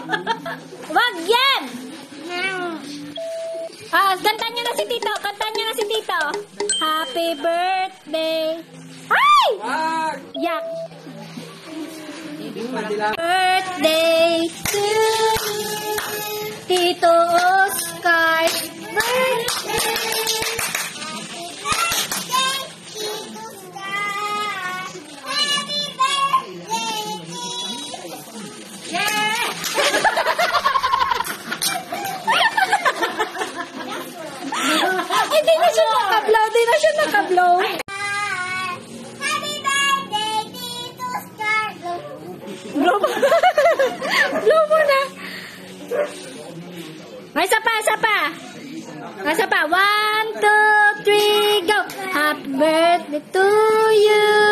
Wag yan! Ah, kanta nyo na si Tito. Kanta nyo na si Tito. Happy birthday. Ay! Yak. Birthday to Tito Oscar. Hindi na siya nakablow. Hindi na siya nakablow. Happy birthday, Tito Star. Blow mo. Blow mo na. Ay, isa pa, isa pa. Isa pa. 1, 2, 3, go. Happy birthday to you.